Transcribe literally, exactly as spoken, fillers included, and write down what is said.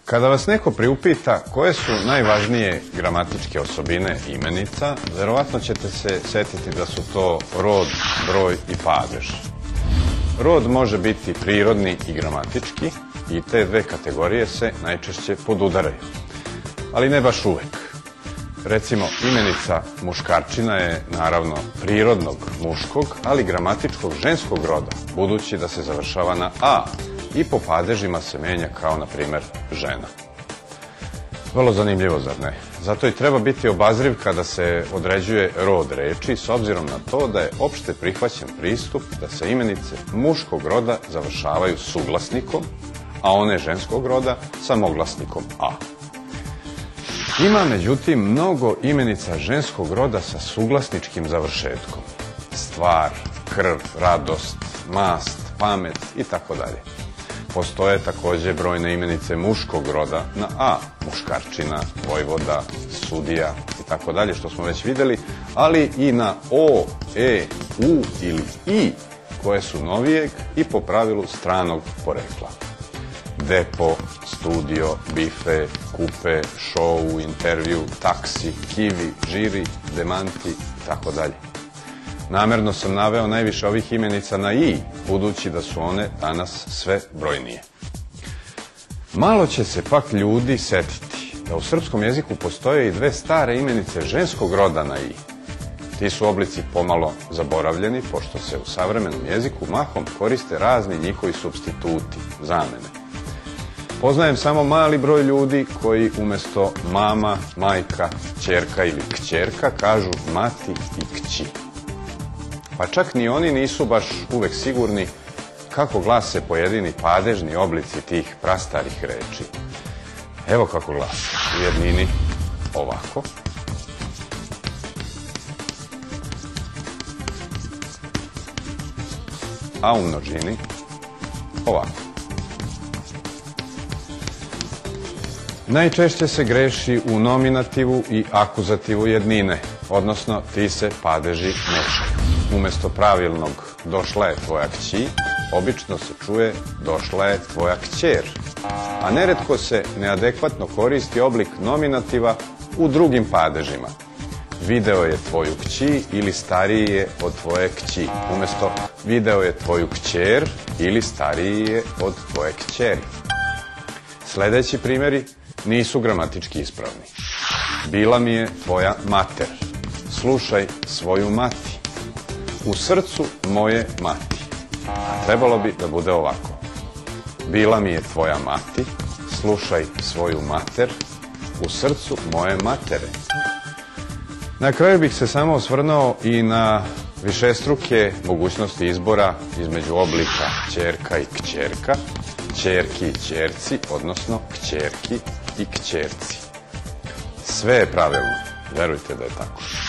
Kada vas neko priupita koje su najvažnije gramatičke osobine imenica, verovatno ćete se setiti da su to rod, broj i padež. Rod može biti prirodni i gramatički i te dve kategorije se najčešće podudaraju, ali ne baš uvek. Recimo, imenica muškarčina je naravno prirodnog muškog, ali gramatičkog ženskog roda, budući da se završava na a i po padežima se menja kao, na primer, žena. Vrlo zanimljivo, zar ne? Zato i treba biti obazriv kada se određuje rod reči, s obzirom na to da je opšte prihvaćen pristup da se imenice muškog roda završavaju suglasnikom, a one ženskog roda samoglasnikom a. Ima, međutim, mnogo imenica ženskog roda sa suglasničkim završetkom. Stvar, krv, radost, mast, pamet i tako dalje. Postoje takođe brojne imenice muškog roda na a, muškarčina, vojvoda, sudija i tako dalje, što smo već videli, ali i na o, e, u ili i, koje su novijeg i po pravilu stranog porekla. Depo, studio, bife, kupe, šou, intervju, taksi, kivi, žiri, demanti i tako dalje. Namerno sam naveo najviše ovih imenica na i, budući da su one danas sve brojnije. Malo će se pak ljudi setiti da u srpskom jeziku postoje i dve stare imenice ženskog roda na i. Ti su oblici pomalo zaboravljeni, pošto se u savremenom jeziku mahom koriste razni njihovi supstituti, zamene. Poznajem samo mali broj ljudi koji umesto mama, majka, ćerka ili kćerka kažu mati i kći. Pa čak ni oni nisu baš uvek sigurni kako glase pojedini padežni oblici tih prastarih reči. Evo kako glase. U jednini ovako. A u množini ovako. Najčešće se greši u nominativu i akuzativu jednine, odnosno ti se padeži mešaju. Umesto pravilnog došla je tvoja kći, obično se čuje došla je tvoja kćer, a neretko se neadekvatno koristi oblik nominativa u drugim padežima. Video je tvoju kći ili stariji je od tvoje kći, umesto video je tvoju kćer ili stariji je od tvoje kćeri. Sledeći primjeri nisu gramatički ispravni. Bila mi je tvoja mater. Slušaj svoju mati. U srcu moje mati. A trebalo bi da bude ovako. Bila mi je tvoja mati. Slušaj svoju mater. U srcu moje matere. Na kraju bih se samo osvrnuo i na višestruke mogućnosti izbora između oblika ćerka i kćerka, ćerki i ćerci, odnosno kćerki i kćerci. Sve je pravilno, verujte da je tako.